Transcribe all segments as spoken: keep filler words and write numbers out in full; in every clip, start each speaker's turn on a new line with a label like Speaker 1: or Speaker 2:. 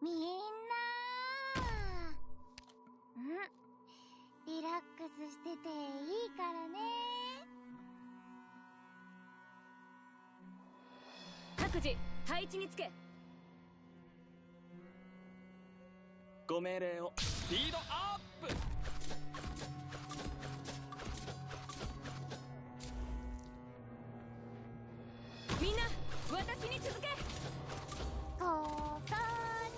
Speaker 1: みんな、んリラックスしてていいからね。
Speaker 2: 各自配置につけ。
Speaker 3: ご命令を。スピードアップ。
Speaker 2: みんな私に続け。
Speaker 1: ここだよ。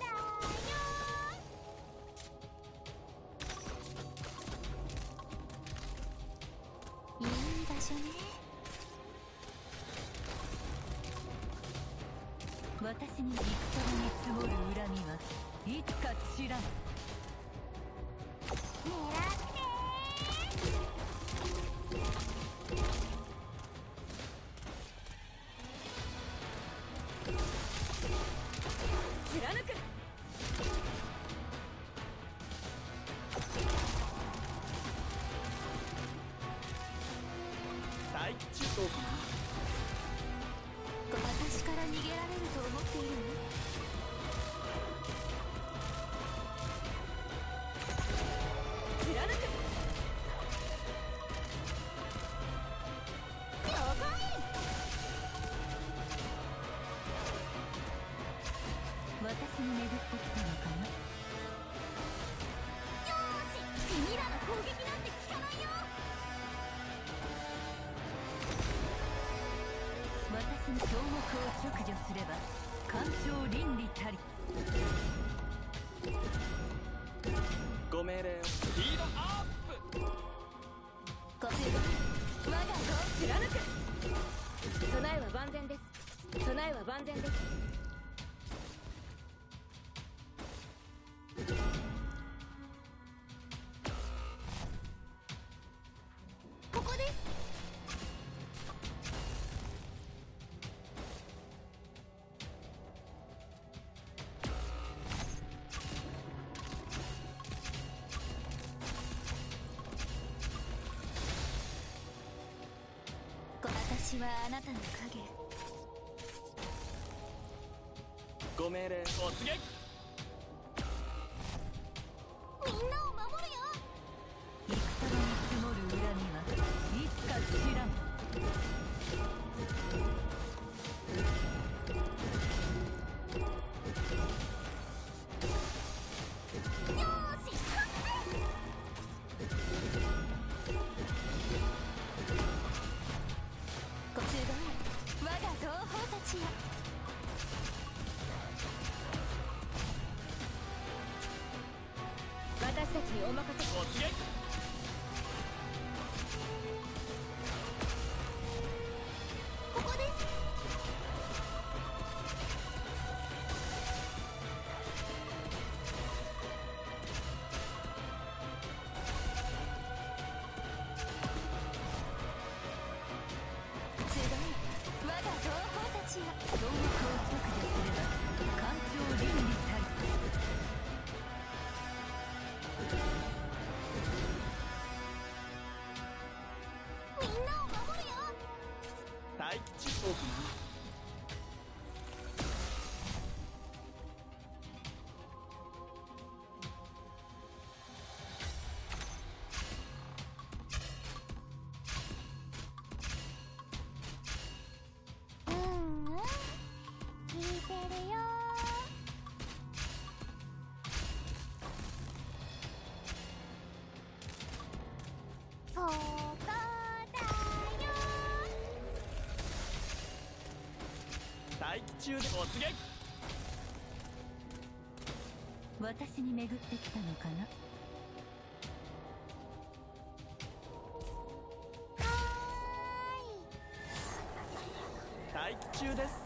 Speaker 1: いい場所ね。
Speaker 4: 私に戦場に積もる恨みはいつか散らん。
Speaker 1: 狙って
Speaker 2: 貫く。
Speaker 3: 待機中。どうかな。
Speaker 1: 私から逃げられると思っているの？
Speaker 2: 貫く。
Speaker 1: 了解。
Speaker 4: 私に巡ってきたのかな。
Speaker 1: よーし、君らの攻撃なんて効かないよ。
Speaker 4: 私に凶目を直除すれば干渉倫理たり。
Speaker 3: ご命令を。スピードアップ。
Speaker 1: ご注意。我が
Speaker 2: 貫く。備えは万全です。備えは万全です。
Speaker 1: ここです。私はあなたの影。
Speaker 3: ご命令。突撃。
Speaker 1: みんなを守るよ。
Speaker 4: 戦場に積もる恨みはいつか散らん。
Speaker 1: よーし、ご中道へ、我が同胞たちよ。
Speaker 2: 私たちにお任せ。
Speaker 3: 突撃。
Speaker 1: ここです。中道へ、我が同胞たちよ。
Speaker 4: 凶目を直除すれば干渉倫理たり。
Speaker 1: みんなを守るよ。
Speaker 3: 待機中。どうかな。
Speaker 1: うんうん、聞いてるよ。ここだよ。
Speaker 3: 待機中で。突撃。
Speaker 4: 私に巡ってきたのかな。
Speaker 1: は
Speaker 3: 待機中です。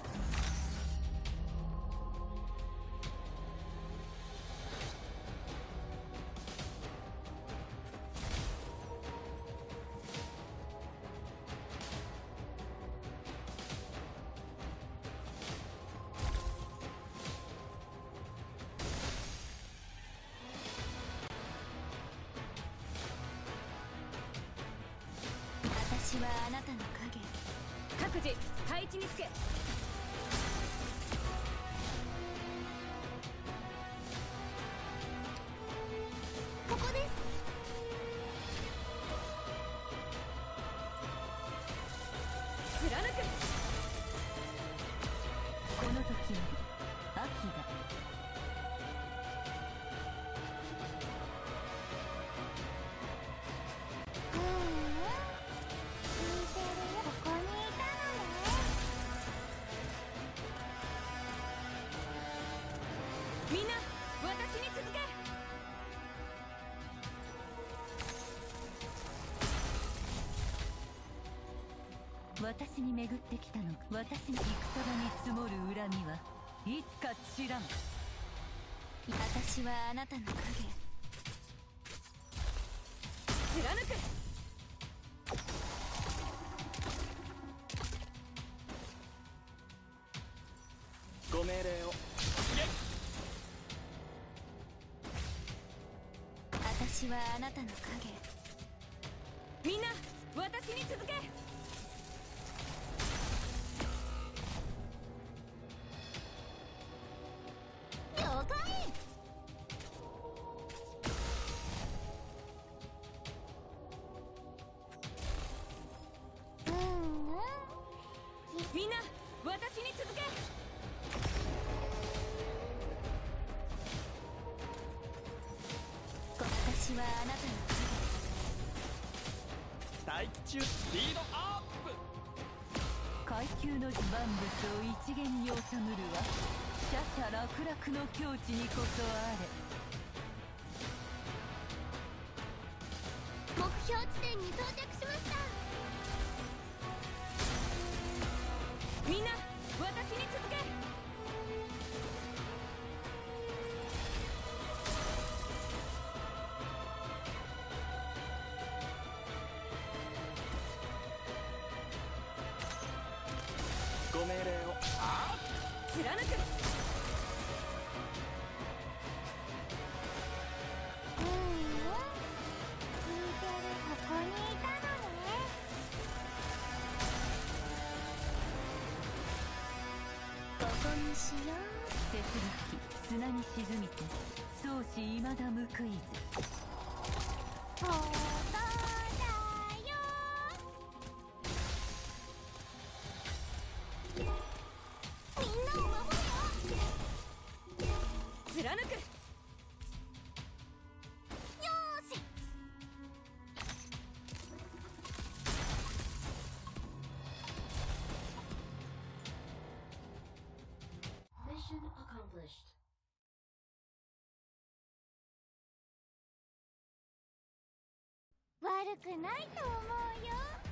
Speaker 1: 私はあなたの影。
Speaker 2: 各自配置につけ。 みんな私に続け。
Speaker 4: 私に巡ってきたの。私に戦場に積もる恨みはいつか散らん。
Speaker 1: 私はあなたの影。
Speaker 2: 貫く。
Speaker 3: ご命令を。
Speaker 1: 私はあなたの影。
Speaker 2: みんな私に続け。
Speaker 1: 了解。うんうん。
Speaker 2: みんな私に続け。
Speaker 1: 私はあなたの
Speaker 3: 大気中スピードアップ。
Speaker 4: 階級の地盤物を一元に収むるは奢々楽々の境地にこそあれ。
Speaker 1: 目標地点に到着しました。
Speaker 2: みんな私に続け。
Speaker 3: ご命令を。
Speaker 2: 貫く。
Speaker 1: うんうん。聞いてる。ここにいたのね。ここにしよう。
Speaker 4: 雪吹砂に沈みて相思未だ報いず。
Speaker 1: ここだよ。みんなを守るよ。
Speaker 2: 貫く。
Speaker 1: よーし。
Speaker 2: Mission accomplished.
Speaker 1: 悪くないと思うよ。